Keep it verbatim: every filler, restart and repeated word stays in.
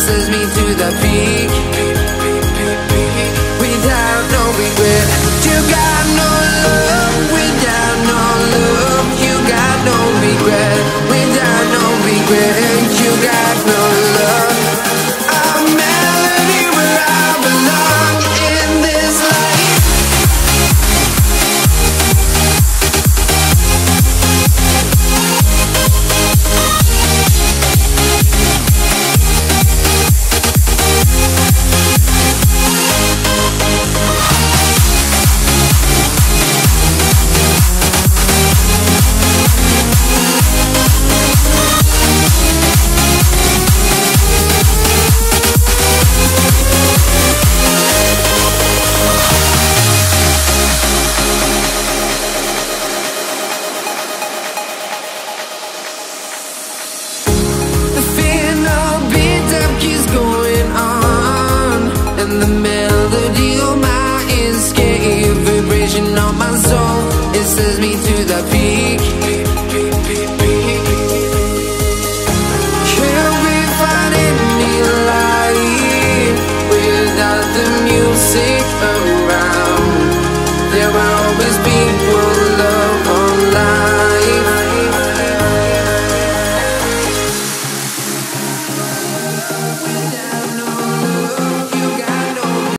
sends me to the peak. Without no regret, you got no love. Without no love, you got no regret. Without no regret, you got no love. A melody where I belong in this life. The melody of my escape, vibration on my soul, it sends me to the peak. Can't we find any light without the music around? There will always be one love on life. Without